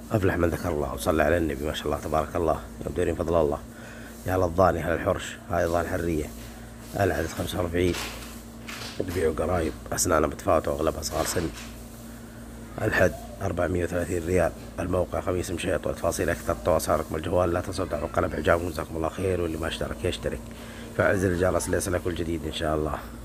أفلح من ذكر الله وصلى على النبي، ما شاء الله تبارك الله، يوم ديرين فضل الله. يا للضاني على الحرش، هاي ضان حرية، العدد 45، تبيع قرايب، أسنانها متفاوتة وأغلبها صغار سن. الحد 430 ريال. الموقع خميس مشيط. والتفاصيل أكثر تواصل رقم الجوال. لا تنسوا تعليق القناة بإعجابكم، جزاكم الله خير، واللي ما اشترك يشترك. فعل زر الجرس ليصلك كل جديد إن شاء الله.